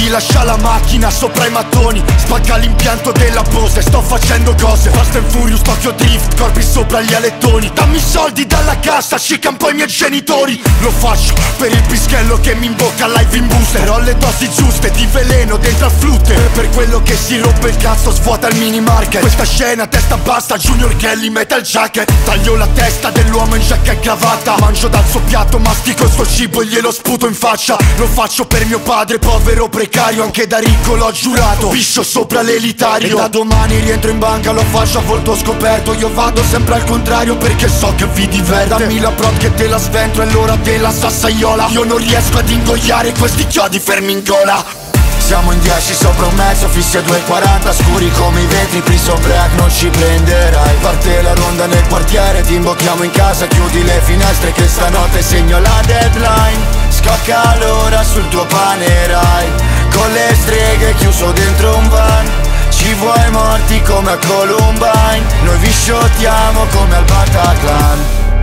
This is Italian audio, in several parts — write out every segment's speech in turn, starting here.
ti lascia la macchina sopra i mattoni, spacca l'impianto della Bose. Sto facendo cose Fast and Furious, Tokyo Drift, corpi sopra gli alettoni. Dammi soldi dalla cassa, sciccan poi i miei genitori. Lo faccio per il pischello che mi imbocca live in booster. Però le dosi giuste di veleno dentro al flutte. Per quello che si rompe il cazzo svuota il mini market. Questa scena testa bassa, Junior Kelly metal jacket. Taglio la testa dell'uomo in giacca e cravatta. Mangio dal suo piatto, mastico il suo cibo e glielo sputo in faccia. Lo faccio per mio padre, povero precario. Anche da ricco l'ho giurato, piscio sopra l'elitario. E da domani rientro in banca, lo faccio a volto scoperto. Io vado sempre al contrario perché so che vi diverte. Dammi la prod che te la sventro, è l'ora della sassaiola. Io non riesco ad ingoiare questi chiodi fermi in gola. Siamo in 10 sopra un mezzo, fissi a 2,40, scuri come i vetri, prison break, non ci prenderai. Parte la ronda nel quartiere, ti imbocchiamo in casa, chiudi le finestre che stanotte segno la deadline. Scocca l'ora sul tuo panerai, con le streghe chiuso dentro un van. Ci vuoi morti come a Columbine, noi vi shottiamo come al Bataclan.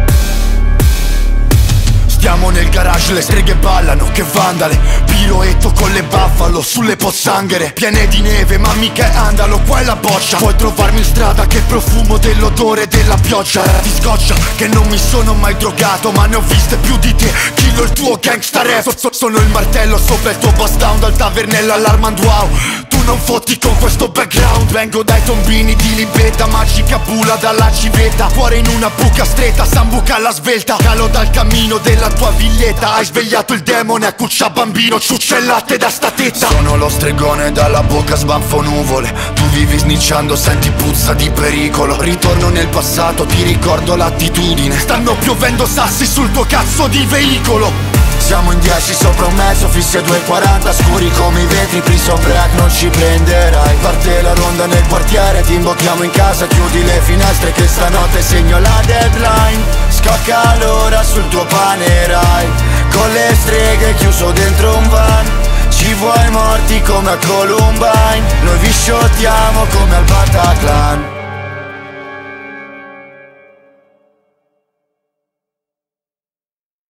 Stiamo nel garage, le streghe ballano, che vandale. Piroetto con le buffalo sulle pozzanghere piene di neve, ma mica è andalo, qua è la boccia. Puoi trovarmi in strada che profumo dell'odore della pioggia. Ti scoccia che non mi sono mai drogato, ma ne ho viste più di te. Killo il tuo gangsta rap. Sono il martello sopra il tuo bust down, dal tavernello all'Armand wow. Tu non fotti con questo background. Vengo dai tombini di Libeta, magica bula dalla civetta. Cuore in una buca stretta, sambuca alla svelta. Calo dal cammino della tua villetta. Hai svegliato il demone a cuccia bambino, ciuccia il latte da statetta. Sono lo stregone, dalla bocca sbanfo nuvole. Tu vivi snicciando, senti puzza di pericolo. Ritorno nel passato, ti ricordo l'attitudine. Stanno piovendo sassi sul tuo cazzo di veicolo. Siamo in 10 sopra un mezzo, fissi a 2,40, scuri come i vetri, prison break, non ci prenderai. Parte la ronda nel quartiere, ti imbocchiamo in casa, chiudi le finestre che stanotte segno la deadline. Scocca l'ora sul tuo panerai, con le streghe chiuso dentro un van. Ci vuoi morti come a Columbine, noi vi shottiamo come al Bataclan.